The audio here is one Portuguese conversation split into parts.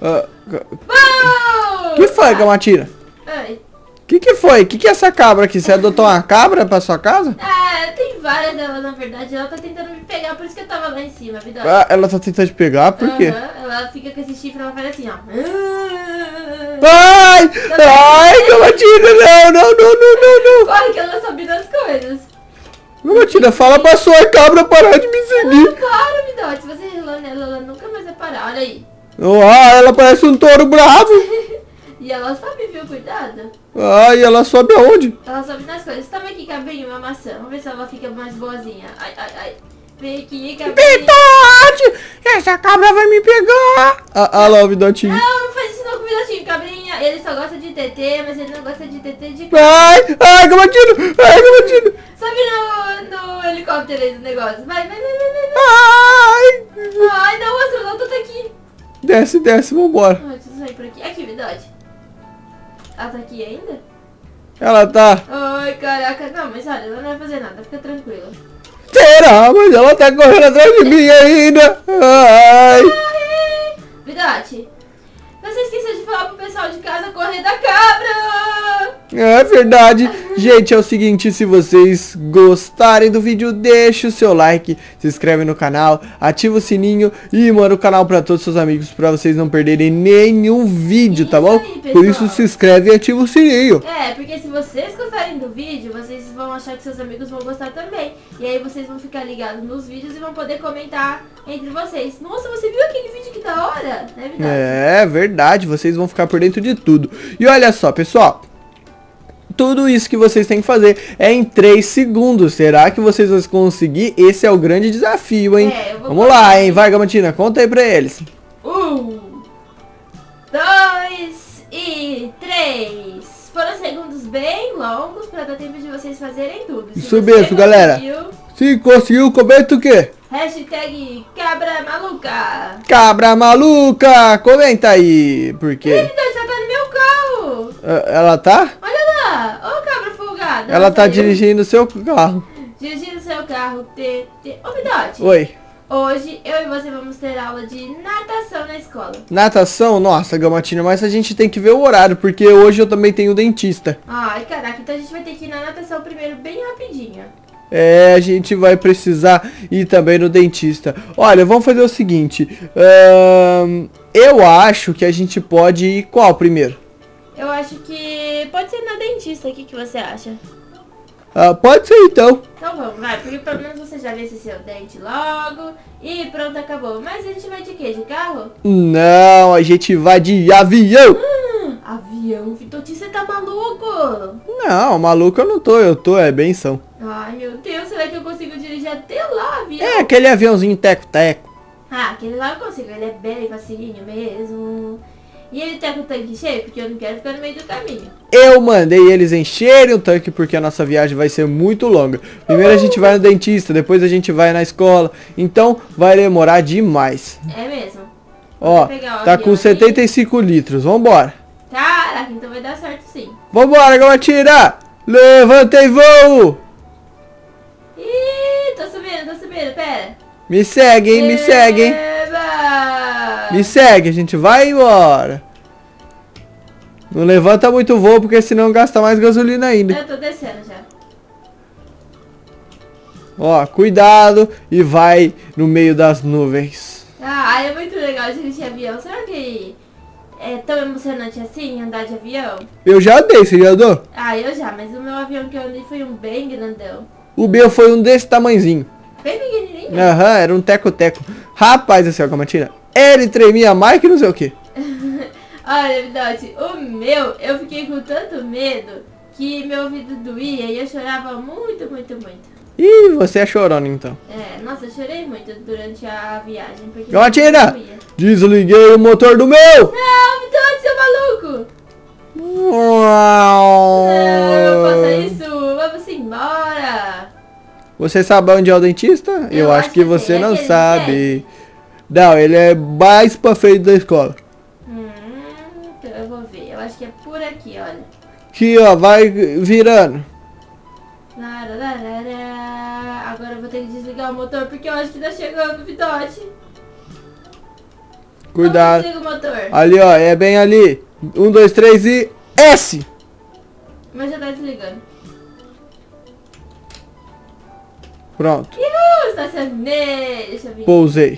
Que foi, Gamatina? Oi. Que foi? Que é essa cabra aqui? Você adotou uma cabra pra sua casa? Tem várias delas, na verdade. Ela tá tentando me pegar, por isso que eu tava lá em cima, vida. Ah, ela tá tentando te pegar? Por quê? Ela fica com esse chifre, ela faz assim, ó. Ai! Ai, Gamatina, não. Corre que ela sobe nas coisas. Gamatina, fala pra sua cabra parar de me seguir. Não para, Vidote. Se você relar nela, ela nunca mais vai parar. Olha aí. Ah, ela parece um touro bravo. E ela sobe, viu? Cuidado. Ai, ela sobe aonde? Ela sobe nas coisas. Toma aqui, cabrinho, uma maçã. Vamos ver se ela fica mais boazinha. Ai. Vem aqui, cabrinho. Vidote! Essa cabra vai me pegar. Ah lá, o Vidotinho. Não faz isso não com o Vidotinho, cabrinha. Ele só gosta de TT, mas ele não gosta de TT de Ai, Gamatina. Sobe no helicóptero aí do negócio. Vai. Ai. Ai, não, o astronauta tá aqui. Desce, vambora. Ai, deixa eu sair por aqui. Aqui, Vidote. Ela tá aqui ainda? Ela tá... Ai, caraca. Não, mas olha, ela não vai fazer nada. Fica tranquila. Será? Mas ela tá correndo atrás de mim ainda. Ai. Vidote, você esqueceu de falar pro pessoal de casa correr da cabra. É verdade. Gente, é o seguinte, se vocês gostarem do vídeo, deixa o seu like, se inscreve no canal, ativa o sininho e manda o canal pra todos os seus amigos pra vocês não perderem nenhum vídeo, tá bom? Aí, Por isso se inscreve e ativa o sininho. Porque se vocês gostarem do vídeo, vocês vão achar que seus amigos vão gostar também. E aí vocês vão ficar ligados nos vídeos e vão poder comentar entre vocês. Nossa, você viu aquele vídeo que da hora? Né, Vidote? É verdade, vocês vão ficar por dentro de tudo. E olha só, pessoal. Tudo isso que vocês têm que fazer é em 3 segundos. Será que vocês vão conseguir? Esse é o grande desafio, hein? Vamos lá, hein? Vai, Gamatina, conta aí pra eles. 1, 2 e 3. Foram segundos bem longos pra dar tempo de vocês fazerem tudo. Se Isso você mesmo, galera. conseguiu, Se conseguiu, comenta o quê? hashtag cabra maluca. Cabra maluca! Comenta aí, por quê? Eita, já tá no meu carro. Ela tá? Olha lá. Ô, cabra folgada. Ela tá saiu. dirigindo o seu carro. Dirigindo seu carro. Ô, Vidote. Oi. Hoje eu e você vamos ter aula de natação na escola. Natação? Nossa, Gamatina, mas a gente tem que ver o horário, porque hoje eu também tenho dentista. Ai, caraca, então a gente vai ter que ir na natação primeiro bem rapidinho. É, a gente vai precisar ir também no dentista. Olha, vamos fazer o seguinte. Eu acho que a gente pode ir qual primeiro? Eu acho que pode ser na dentista. O que você acha? Pode ser então. Então vamos, vai, porque pelo menos você já vê esse seu dente logo. E pronto, acabou. Mas a gente vai de quê? De carro? Não, a gente vai de avião. Avião, Vidotinho, você tá maluco? Não, maluco eu não tô, é benção. Ai, meu Deus, será que eu consigo dirigir até lá, avião? É aquele aviãozinho teco-teco. Aquele lá eu consigo, ele é bem facinho mesmo. E ele tá com o tanque cheio, porque eu não quero ficar no meio do caminho. Eu mandei eles encherem o tanque porque a nossa viagem vai ser muito longa. Primeiro a gente vai no dentista, depois a gente vai na escola. Então vai demorar demais. É mesmo. Ó, pegar o tá avião com 75 litros. Vambora. Caraca, então vai dar certo sim. Vambora, Gamatina. Levanta e voo. Ih, tô subindo, pera. Me segue, hein, me segue, hein. Eba! Me segue, a gente vai embora. Não levanta muito voo, porque senão gasta mais gasolina ainda. Eu tô descendo já. Ó, cuidado e vai no meio das nuvens. É muito legal dirigir avião. Será que é tão emocionante assim, andar de avião? Eu já andei, você já andou? Eu já, mas o meu avião que eu andei foi um bem grandão. O meu foi um desse tamanzinho. Bem pequenininho. Aham, era um teco-teco. Rapaz do céu, Gamatina. Ele tremia mais que não sei o que. Olha, Vidote, o meu, eu fiquei com tanto medo que meu ouvido doía e eu chorava muito. Ih, você é chorona então. Nossa, eu chorei muito durante a viagem. Porque Gamatina, doía. desliguei o motor do meu. Não, Vidote, seu maluco! Não faça isso, vamos embora. Você sabe onde é o dentista? Eu acho que você não aquele sabe. Não, ele é mais pra frente da escola. Então eu vou ver. Eu acho que é por aqui, olha. Aqui, ó, vai virando. Agora eu vou ter que desligar o motor porque eu acho que tá chegando, Vidote. Cuidado. Como desliga o motor? Ali, ó, é bem ali. 1, 2, 3 e S. Mas já tá desligando. Pronto, Estacionei. Deixa eu vir. pousei.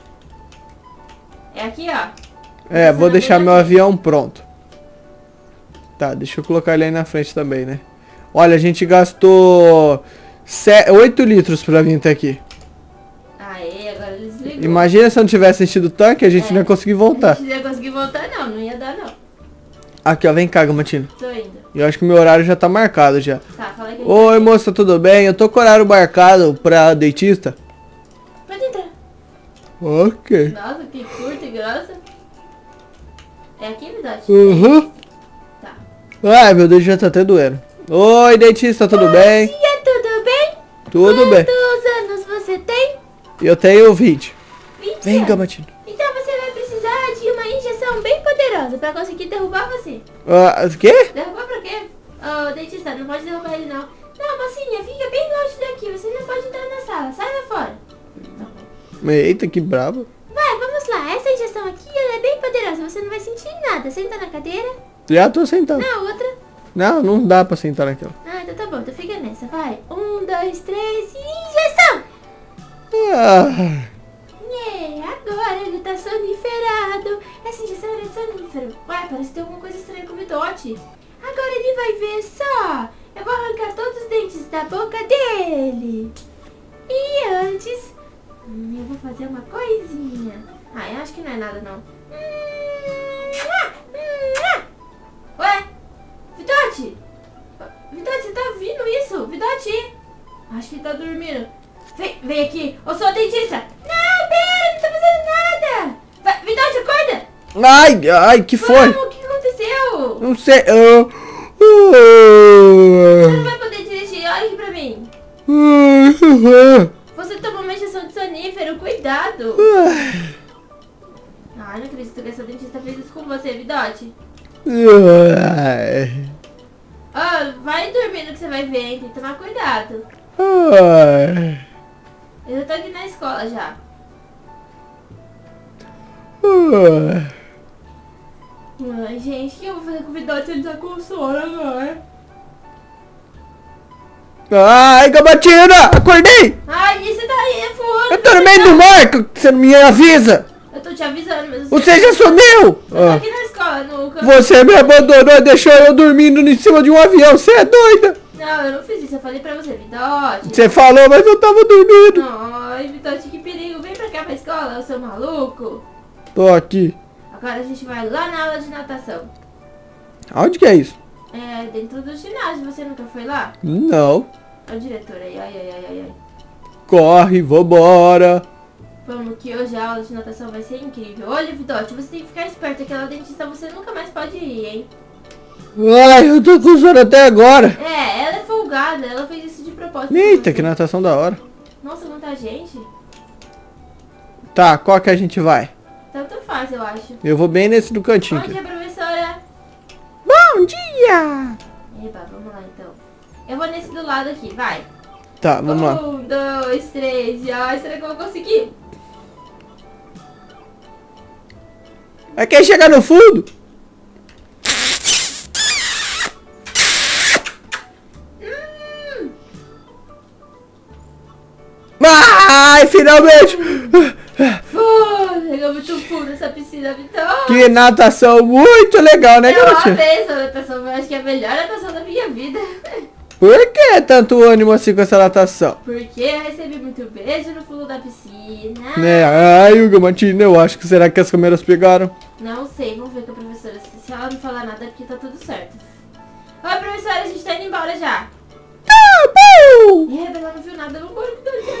É aqui, ó. É, vou deixar meu avião pronto. Tá, deixa eu colocar ele aí na frente também, né? Olha, a gente gastou 8 litros pra vir até aqui. Aê, agora ele desligou. Imagina se eu não tivesse enchido o tanque, a gente não ia conseguir A voltar. gente não ia conseguir voltar não, não ia dar não. Aqui, ó, vem cá, Gamatina. Tô indo. Eu acho que meu horário já tá marcado já. Tá, fala aqui. Oi, moça, tudo bem? Eu tô com o horário marcado pra dentista. Pode entrar. Ok. Nossa, que curta e grossa. É aqui, Vidote? Uhum. Tá. Ai, meu Deus, já tá até doendo. Oi, dentista, tudo bem? Bom dia, tudo bem? Tudo bem. Quantos anos você tem? Eu tenho 20. 20 Vem, anos. Gamatina. Então você vai precisar de uma injeção bem poderosa pra conseguir derrubar você. O quê? Derrubar pra quê? Ô, dentista, não pode derrubar ele não. Não, mocinha, fica bem longe daqui. Você não pode entrar na sala. Sai lá fora. Tá bom. Eita, que brabo. Vai, vamos lá. Essa injeção aqui, ela é bem poderosa. Você não vai sentir nada. Senta na cadeira. Já tô sentado. Na outra. Não, não dá pra sentar naquela. Ah, então tá bom. Então fica nessa. Vai. 1, 2, 3 e injeção! Ah, Agora ele tá soníferado. Essa injeção era de sonífero. Ué, parece que tem alguma coisa estranha com o Vidote. Agora ele vai ver só. Eu vou arrancar todos os dentes da boca dele. E antes, eu vou fazer uma coisinha. Ah, eu acho que não é nada não. Ué, Vidote? Vidote, você tá ouvindo isso? Vidote? Acho que ele tá dormindo. Vem aqui. Eu sou a dentista. Não, pera, não tá fazendo nada. Vidote, acorda. ai, que foi? Vamos, o que aconteceu? Não sei. Você não vai poder dirigir, olha aqui pra mim. Você tomou uma injeção de sonífero, cuidado. Ai, não acredito que essa dentista fez isso com você, Vidote. Vai dormindo que você vai ver, hein? Tem que tomar cuidado. Eu já tô aqui na escola já. Ai, gente, o que eu vou fazer com o Vidote? Ele tá com sono agora. Ai, Gamatina, acordei! Ai, e você tá aí, fura. Eu tô no meio do mar, que você não me avisa! Eu tô te avisando, mas Você já sumiu! Eu tô aqui na escola, no campus. Você me abandonou e deixou eu dormindo em cima de um avião, você é doida! Não, eu não fiz isso, eu falei pra você, Vidote. Você falou, mas eu tava dormindo! Ai, Vidote, que perigo. Vem pra cá pra escola, seu maluco. Tô aqui. Agora a gente vai lá na aula de natação. Aonde que é isso? É, dentro do ginásio, você nunca foi lá? Não. Olha o diretor aí, ai. Corre, vambora. Vamos, que hoje a aula de natação vai ser incrível. Olha, Vidote, você tem que ficar esperto. Aquela dentista você nunca mais pode ir, hein? Ai, eu tô com sono até agora. É, ela é folgada. Ela fez isso de propósito. Eita, que natação da hora. Nossa, quanta gente. Tá, qual que a gente vai? Tanto faz, eu acho. Eu vou bem nesse do cantinho Bom aqui. dia, professora. Bom dia! Eba, vamos lá então. Eu vou nesse do lado aqui, vai. Tá, vamos lá. 1, 2, 3 e ai, será que eu vou conseguir? É quem chegar no fundo? Ai, finalmente! Chegou muito fundo essa piscina, Vitor. Que natação muito legal, né, Eu garotinha? amei essa natação, eu acho que é a melhor natação da minha vida. Por que tanto ânimo assim com essa natação? Porque eu recebi muito beijo no fundo da piscina. Né, ai, o Gamatina, eu acho que será que as câmeras pegaram? Não sei, vamos ver com a professora. Se ela não falar nada é porque tá tudo certo. Oi, professora, a gente tá indo embora já. Ela não viu nada, vamos embora.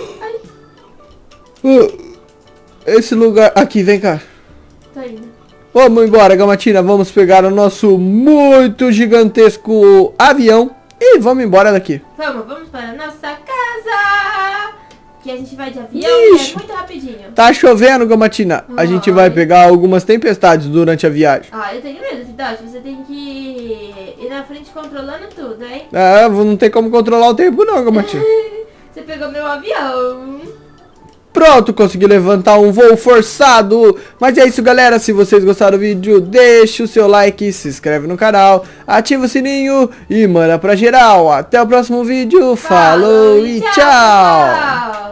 Ai, Esse lugar... Aqui, vem cá. tô indo. Vamos embora, Gamatina. Vamos pegar o nosso muito gigantesco avião e vamos embora daqui. Vamos para a nossa casa. Que a gente vai de avião, Ixi. é muito rapidinho. Tá chovendo, Gamatina. A gente vai pegar algumas tempestades durante a viagem. Ah, eu tenho medo, Vidote. Você tem que ir na frente controlando tudo, hein? Ah, não tem como controlar o tempo não, Gamatina. Você pegou meu avião. Pronto, consegui levantar um voo forçado. Mas é isso, galera. Se vocês gostaram do vídeo, deixa o seu like, se inscreve no canal, ativa o sininho e manda pra geral. Até o próximo vídeo. Falou e tchau!